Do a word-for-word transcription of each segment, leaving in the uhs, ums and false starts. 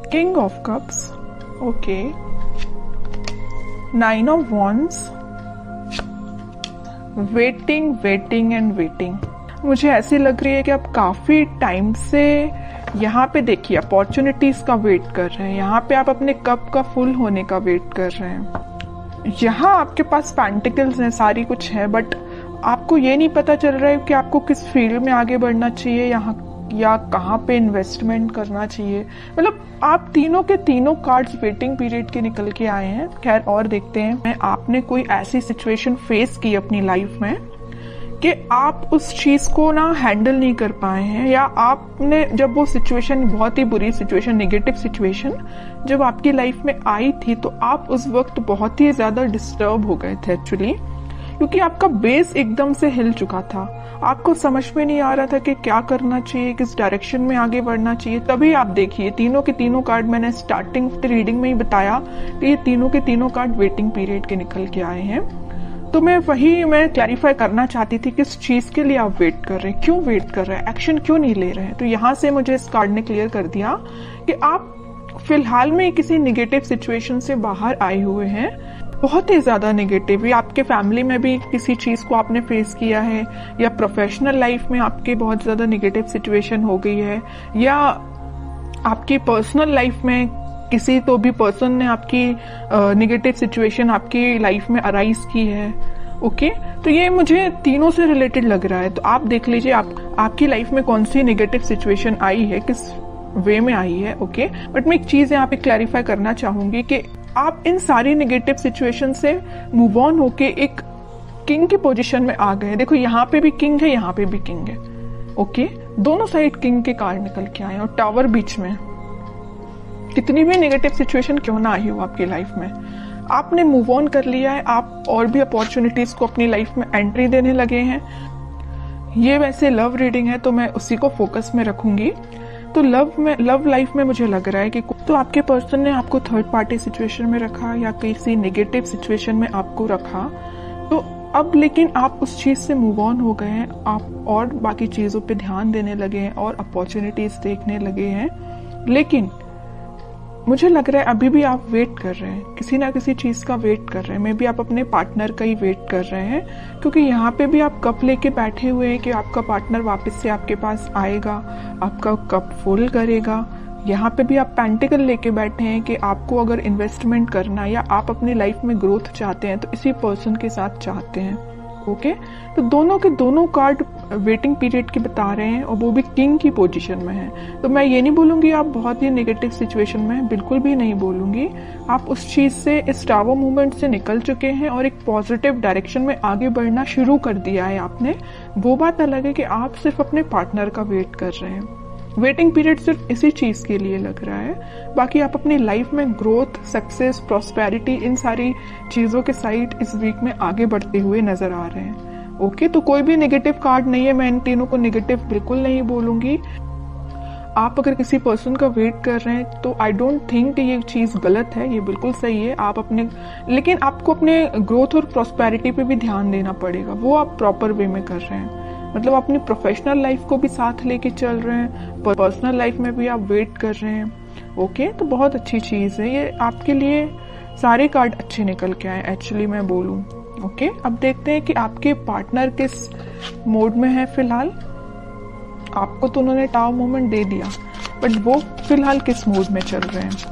King of cups, okay, nine of wands, waiting waiting and waiting. मुझे ऐसी लग रही है कि आप काफी टाइम से यहाँ पे देखिए अपॉर्चुनिटीज का वेट कर रहे हैं, यहाँ पे आप अपने कप का फुल होने का वेट कर रहे हैं। यहाँ आपके पास पेंटिकल्स हैं, सारी कुछ है, बट आपको ये नहीं पता चल रहा है कि आपको किस फील्ड में आगे बढ़ना चाहिए यहाँ या कहाँ पे इन्वेस्टमेंट करना चाहिए। मतलब आप तीनों के तीनों कार्ड्स वेटिंग पीरियड के निकल के आए हैं। खैर और देखते हैं, आपने कोई ऐसी सिचुएशन फेस की अपनी लाइफ में कि आप उस चीज को ना हैंडल नहीं कर पाए हैं, या आपने जब वो सिचुएशन, बहुत ही बुरी सिचुएशन, नेगेटिव सिचुएशन जब आपकी लाइफ में आई थी तो आप उस वक्त बहुत ही ज्यादा डिस्टर्ब हो गए थे एक्चुअली, क्योंकि आपका बेस एकदम से हिल चुका था। आपको समझ में नहीं आ रहा था कि क्या करना चाहिए, किस डायरेक्शन में आगे बढ़ना चाहिए। तभी आप देखिए तीनों के तीनों कार्ड, मैंने स्टार्टिंग रीडिंग में ही बताया कि ये तीनों के तीनों कार्ड वेटिंग पीरियड के निकल के आए हैं। तो मैं वही मैं क्लैरिफाई करना चाहती थी किस चीज के लिए आप वेट कर रहे हैं, क्यों वेट कर रहे हैं, एक्शन क्यों नहीं ले रहे हैं। तो यहाँ से मुझे इस कार्ड ने क्लियर कर दिया कि आप फिलहाल में किसी निगेटिव सिचुएशन से बाहर आए हुए हैं, बहुत ही ज्यादा नेगेटिव, या आपके फैमिली में भी किसी चीज को आपने फेस किया है, या प्रोफेशनल लाइफ में आपके बहुत ज्यादा नेगेटिव सिचुएशन हो गई है, या आपकी पर्सनल लाइफ में किसी तो भी पर्सन ने आपकी नेगेटिव सिचुएशन आपकी लाइफ में अराइज की है। Okay okay? तो ये मुझे तीनों से रिलेटेड लग रहा है। तो आप देख लीजिए आप आपकी लाइफ में कौन सी नेगेटिव सिचुएशन आई है, किस वे में आई है। Okay okay? बट मैं एक चीज यहाँ पे क्लैरिफाई करना चाहूंगी कि आप इन सारी नेगेटिव सिचुएशन से मूव ऑन होके एक किंग की पोजीशन में आ गए। देखो यहाँ पे भी किंग है, यहाँ पे भी किंग है। Okay okay? दोनों साइड किंग के कार्ड निकल के आए और टावर बीच में। कितनी भी नेगेटिव सिचुएशन क्यों ना आई हो आपकी लाइफ में, आपने मूव ऑन कर लिया है, आप और भी अपॉर्चुनिटीज को अपनी लाइफ में एंट्री देने लगे हैं। ये वैसे लव रीडिंग है तो मैं उसी को फोकस में रखूंगी। तो लव में लव लाइफ में मुझे लग रहा है कि तो आपके पर्सन ने आपको थर्ड पार्टी सिचुएशन में रखा या किसी नेगेटिव सिचुएशन में आपको रखा, तो अब लेकिन आप उस चीज से मूव ऑन हो गए हैं, आप और बाकी चीजों पे ध्यान देने लगे हैं और अपॉर्चुनिटीज देखने लगे हैं। लेकिन मुझे लग रहा है अभी भी आप वेट कर रहे हैं, किसी ना किसी चीज का वेट कर रहे हैं। मे बी आप अपने पार्टनर का ही वेट कर रहे हैं, क्योंकि यहाँ पे भी आप कप लेके बैठे हुए हैं कि आपका पार्टनर वापस से आपके पास आएगा, आपका कप फुल करेगा। यहाँ पे भी आप पेंटिकल लेके बैठे हैं कि आपको अगर इन्वेस्टमेंट करना या आप अपनी लाइफ में ग्रोथ चाहते हैं तो इसी पर्सन के साथ चाहते हैं। Okay okay? तो दोनों के दोनों कार्ड वेटिंग पीरियड की बता रहे हैं और वो भी किंग की पोजीशन में है। तो मैं ये नहीं बोलूंगी आप बहुत ही नेगेटिव सिचुएशन में हैं, बिल्कुल भी नहीं बोलूंगी। आप उस चीज से, इस टावर मूवमेंट से निकल चुके हैं और एक पॉजिटिव डायरेक्शन में आगे बढ़ना शुरू कर दिया है आपने। वो बात अलग है कि आप सिर्फ अपने पार्टनर का वेट कर रहे हैं। वेटिंग पीरियड सिर्फ इसी चीज के लिए लग रहा है, बाकी आप अपनी लाइफ में ग्रोथ, सक्सेस, प्रॉस्पेरिटी, इन सारी चीजों के साइड इस वीक में आगे बढ़ते हुए नजर आ रहे हैं। ओके, तो कोई भी नेगेटिव कार्ड नहीं है, मैं इन तीनों को नेगेटिव बिल्कुल नहीं बोलूंगी। आप अगर किसी पर्सन का वेट कर रहे हैं तो आई डोंट थिंक कि ये चीज गलत है, ये बिल्कुल सही है। आप अपने, लेकिन आपको अपने ग्रोथ और प्रॉस्पेरिटी पे भी ध्यान देना पड़ेगा, वो आप प्रॉपर वे में कर रहे हैं। मतलब अपनी प्रोफेशनल लाइफ को भी साथ लेके चल रहे हैं, पर्सनल लाइफ में भी आप वेट कर रहे हैं। ओके, तो बहुत अच्छी चीज है ये आपके लिए। सारे कार्ड अच्छे निकल के आए एक्चुअली मैं बोलूं। ओके, अब देखते हैं कि आपके पार्टनर किस मोड में है फिलहाल। आपको तो उन्होंने टावर मूवमेंट दे दिया, बट वो फिलहाल किस मोड में चल रहे हैं।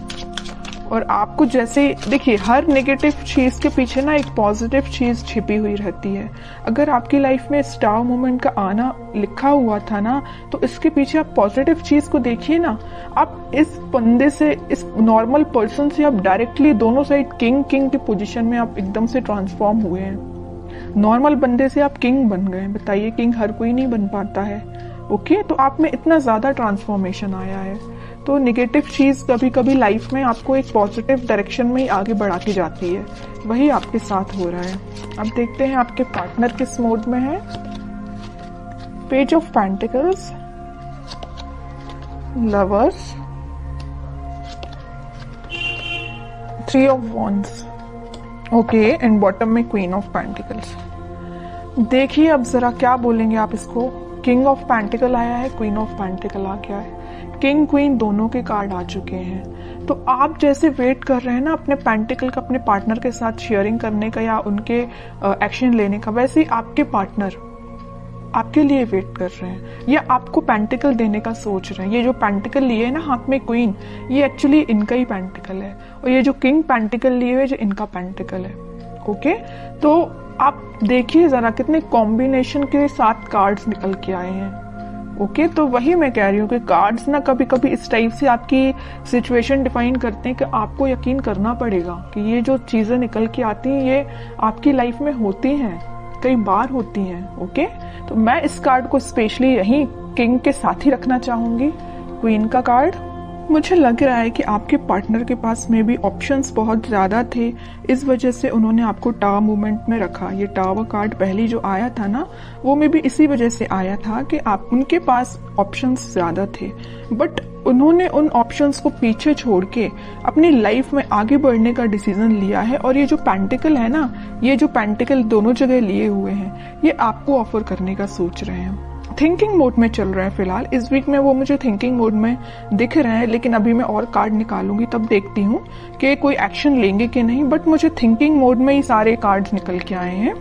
और आपको जैसे देखिए, हर नेगेटिव चीज के पीछे ना एक पॉजिटिव चीज छिपी हुई रहती है। अगर आपकी लाइफ में स्टार मोमेंट का आना लिखा हुआ था ना, तो इसके पीछे आप पॉजिटिव चीज को देखिए ना। आप इस बंदे से, इस नॉर्मल पर्सन से आप डायरेक्टली दोनों साइड किंग किंग की पोजीशन में आप एकदम से ट्रांसफॉर्म हुए हैं। नॉर्मल बंदे से आप किंग बन गए। बताइए, किंग हर कोई नहीं बन पाता है। ओके, तो आप में इतना ज्यादा ट्रांसफॉर्मेशन आया है। तो नेगेटिव चीज कभी कभी लाइफ में आपको एक पॉजिटिव डायरेक्शन में ही आगे बढ़ाती जाती है, वही आपके साथ हो रहा है। अब देखते हैं आपके पार्टनर किस मोड में है। Page of pentacles, lovers, three of wands, okay, and bottom में क्वीन ऑफ पेंटिकल्स। देखिए अब जरा क्या बोलेंगे आप इसको। किंग ऑफ पेंटिकल आया है, क्वीन ऑफ पेंटिकल आ गया है। किंग क्वीन दोनों के कार्ड आ चुके हैं। तो आप जैसे वेट कर रहे हैं ना अपने पेंटिकल का अपने पार्टनर के साथ शेयरिंग करने का या उनके एक्शन लेने का, वैसे ही आपके पार्टनर आपके लिए वेट कर रहे हैं या आपको पेंटिकल देने का सोच रहे हैं। ये जो पेंटिकल लिए है ना हाथ में क्वीन, ये एक्चुअली इनका ही पेंटिकल है, और ये जो किंग पेंटिकल लिए हुए जो इनका पेंटिकल है। ओके, तो आप देखिए जरा कितने कॉम्बिनेशन के साथ कार्ड्स निकल के आए हैं। ओके okay, तो वही मैं कह रही हूँ कि कार्ड्स ना कभी कभी इस टाइप से आपकी सिचुएशन डिफाइन करते हैं कि आपको यकीन करना पड़ेगा कि ये जो चीजें निकल के आती हैं ये आपकी लाइफ में होती हैं, कई बार होती हैं। Okay okay? तो मैं इस कार्ड को स्पेशली यहीं किंग के साथ ही रखना चाहूंगी, क्वीन का कार्ड। मुझे लग रहा है कि आपके पार्टनर के पास में भी ऑप्शंस बहुत ज्यादा थे, इस वजह से उन्होंने आपको टावर मूवमेंट में रखा। ये टावर कार्ड पहली जो आया था ना, वो में भी इसी वजह से आया था कि आप उनके पास ऑप्शंस ज्यादा थे, बट उन्होंने उन ऑप्शंस को पीछे छोड़ के अपनी लाइफ में आगे बढ़ने का डिसीजन लिया है। और ये जो पेंटिकल है ना, ये जो पेंटिकल दोनों जगह लिए हुए हैं, ये आपको ऑफर करने का सोच रहे हैं। थिंकिंग मोड में चल रहा है फिलहाल, इस वीक में वो मुझे थिंकिंग मोड में दिख रहे हैं, लेकिन अभी मैं और कार्ड निकालूंगी तब देखती हूँ कि कोई एक्शन लेंगे कि नहीं, बट मुझे थिंकिंग मोड में ही सारे कार्ड्स निकल के आए हैं।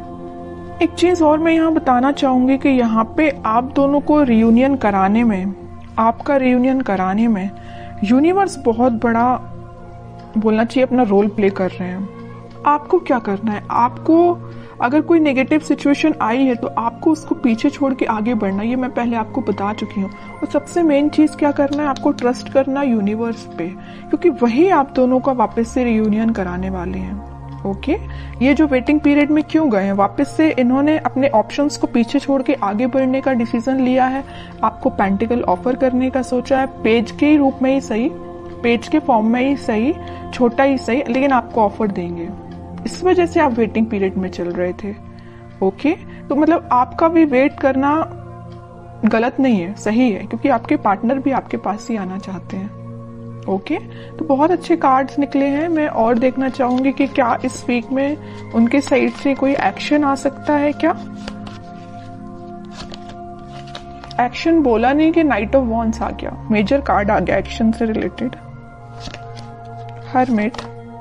एक चीज और मैं यहाँ बताना चाहूंगी कि यहाँ पे आप दोनों को रियूनियन कराने में, आपका रियूनियन कराने में यूनिवर्स बहुत बड़ा बोलना चाहिए अपना रोल प्ले कर रहे हैं। आपको क्या करना है, आपको अगर कोई नेगेटिव सिचुएशन आई है तो आपको उसको पीछे छोड़ के आगे बढ़ना, ये मैं पहले आपको बता चुकी हूँ। और सबसे मेन चीज क्या करना है, आपको ट्रस्ट करना यूनिवर्स पे, क्योंकि वही आप दोनों का वापस से रियूनियन कराने वाले हैं। ओके, ये जो वेटिंग पीरियड में क्यों गए हैं, वापस से इन्होंने अपने ऑप्शंस को पीछे छोड़ के आगे बढ़ने का डिसीजन लिया है, आपको पेंटिकल ऑफर करने का सोचा है, पेज के रूप में ही सही, पेज के फॉर्म में ही सही, छोटा ही सही, लेकिन आपको ऑफर देंगे। इस वजह से आप वेटिंग पीरियड में चल रहे थे। ओके, तो मतलब आपका भी वेट करना गलत नहीं है, सही है, क्योंकि आपके पार्टनर भी आपके पास ही आना चाहते हैं। ओके, तो बहुत अच्छे कार्ड्स निकले हैं। मैं और देखना चाहूंगी कि क्या इस वीक में उनके साइड से कोई एक्शन आ सकता है। क्या एक्शन बोला नहीं कि नाइट ऑफ वॉन्ड्स आ गया, मेजर कार्ड आ गया एक्शन से रिलेटेड। हरमिट,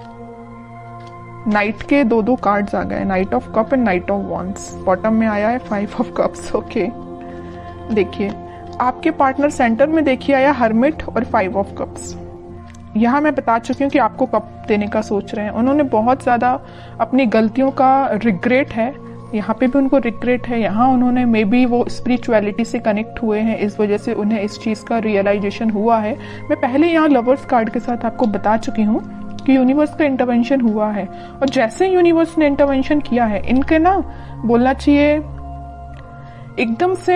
नाइट के दो दो कार्ड्स आ गए, knight of cup and knight of wands. Bottom में आया है फाइव ऑफ कप्स। ओके, देखिए आपके पार्टनर सेंटर में देखिए आया हरमिट और फाइव ऑफ कप्स। यहाँ मैं बता चुकी हूँ कि आपको कप देने का सोच रहे हैं। उन्होंने बहुत ज्यादा अपनी गलतियों का रिग्रेट है, यहाँ पे भी उनको रिग्रेट है, यहाँ उन्होंने मे बी वो स्पिरिचुअलिटी से कनेक्ट हुए हैं, इस वजह से उन्हें इस चीज का रियलाइजेशन हुआ है। मैं पहले यहाँ लवर्स कार्ड के साथ आपको बता चुकी हूँ कि यूनिवर्स का इंटरवेंशन हुआ है, और जैसे यूनिवर्स ने इंटरवेंशन किया है, इनके ना बोलना चाहिए एकदम से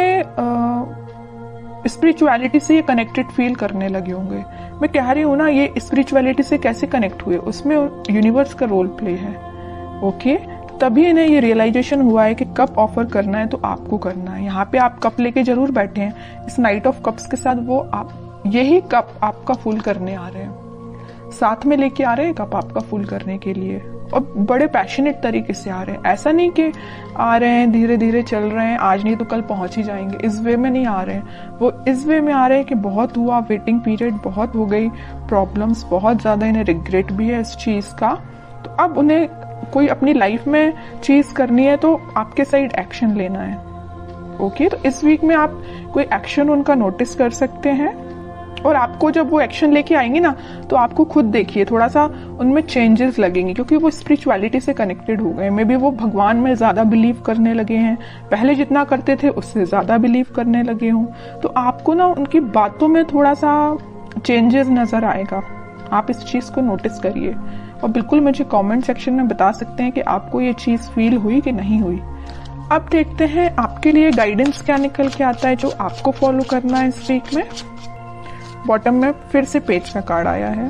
स्पिरिचुअलिटी से ये कनेक्टेड फील करने लगे होंगे। मैं कह रही हूँ ना, ये स्पिरिचुअलिटी से कैसे कनेक्ट हुए, उसमें यूनिवर्स का रोल प्ले है। ओके, तभी इन्हें ये रियलाइजेशन हुआ है कि कप ऑफर करना है तो आपको करना है। यहाँ पे आप कप लेके जरूर बैठे हैं, इस नाइट ऑफ कप्स के साथ वो आप यही कप आपका फुल करने आ रहे हैं, साथ में लेके आ रहे हैं कप आपका फुल करने के लिए, और बड़े पैशनेट तरीके से आ रहे हैं। ऐसा नहीं कि आ रहे हैं धीरे धीरे चल रहे हैं, आज नहीं तो कल पहुंच ही जाएंगे, इस वे में नहीं आ रहे हैं। वो इस वे में आ रहे हैं कि बहुत हुआ, वेटिंग पीरियड बहुत हो गई, प्रॉब्लम्स बहुत ज्यादा, इन्हें रिग्रेट भी है इस चीज का। तो अब उन्हें कोई अपनी लाइफ में चीज करनी है तो आपके साइड एक्शन लेना है। ओके, तो इस वीक में आप कोई एक्शन उनका नोटिस कर सकते हैं, और आपको जब वो एक्शन लेके आएंगे ना, तो आपको खुद देखिए थोड़ा सा उनमें चेंजेस लगेंगे, क्योंकि वो स्पिरिचुअलिटी से कनेक्टेड हो गए। मे बी वो भगवान में ज्यादा बिलीव करने लगे हैं, पहले जितना करते थे उससे ज्यादा बिलीव करने लगे हों। तो आपको ना उनकी बातों में थोड़ा सा चेंजेस नजर आएगा, आप इस चीज को नोटिस करिए, और बिल्कुल मुझे कमेंट सेक्शन में बता सकते हैं कि आपको ये चीज फील हुई कि नहीं हुई। अब देखते हैं आपके लिए गाइडेंस क्या निकल के आता है जो आपको फॉलो करना है इस वीक में। बॉटम में फिर से पेज का कार्ड आया है।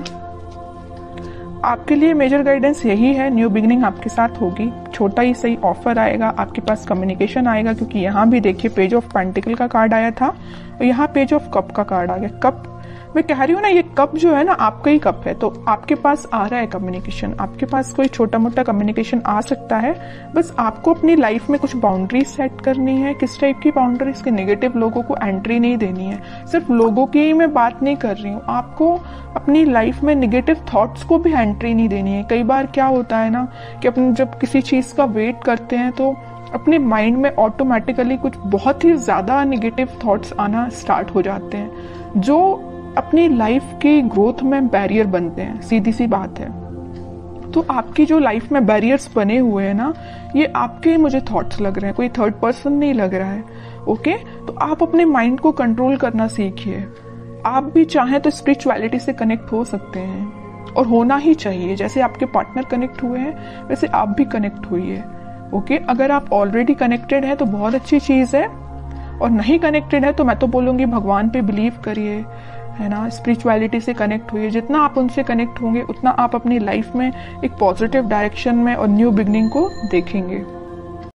आपके लिए मेजर गाइडेंस यही है, न्यू बिगिनिंग आपके साथ होगी, छोटा ही सही ऑफर आएगा, आपके पास कम्युनिकेशन आएगा, क्योंकि यहाँ भी देखिए पेज ऑफ पेंटिकल का कार्ड आया था और यहाँ पेज ऑफ कप का कार्ड आ गया। कप मैं कह रही हूँ ना, ये कप जो है ना आपका ही कप है, तो आपके पास आ रहा है कम्युनिकेशन, आपके पास कोई छोटा मोटा कम्युनिकेशन आ सकता है। बस आपको अपनी लाइफ में कुछ बाउंड्रीज सेट करनी है। किस टाइप की बाउंड्रीज? के नेगेटिव लोगों को एंट्री नहीं देनी है। सिर्फ लोगों की ही मैं बात नहीं कर रही हूँ, आपको अपनी लाइफ में नेगेटिव थॉट्स को भी एंट्री नहीं देनी है। कई बार क्या होता है ना कि अपन जब किसी चीज का वेट करते हैं तो अपने माइंड में ऑटोमेटिकली कुछ बहुत ही ज्यादा नेगेटिव थॉट्स आना स्टार्ट हो जाते हैं, जो अपनी लाइफ की ग्रोथ में बैरियर बनते हैं। सीधी सी बात है। तो आपकी जो लाइफ में बैरियर्स बने हुए हैं ना, ये आपके मुझे थॉट्स लग रहे हैं, कोई थर्ड पर्सन नहीं लग रहा है। ओके, तो आप अपने माइंड को कंट्रोल करना सीखिए। आप भी चाहें तो स्पिरिचुअलिटी से कनेक्ट हो सकते हैं, और होना ही चाहिए। जैसे आपके पार्टनर कनेक्ट हुए हैं वैसे आप भी कनेक्ट हुई है। Okay okay? अगर आप ऑलरेडी कनेक्टेड है तो बहुत अच्छी चीज है, और नहीं कनेक्टेड है तो मैं तो बोलूंगी भगवान पे बिलीव करिए, है ना, स्पिरिचुअलिटी से कनेक्ट हुई। जितना आप उनसे कनेक्ट होंगे उतना आप अपनी लाइफ में एक पॉजिटिव डायरेक्शन में और न्यू बिगनिंग को देखेंगे।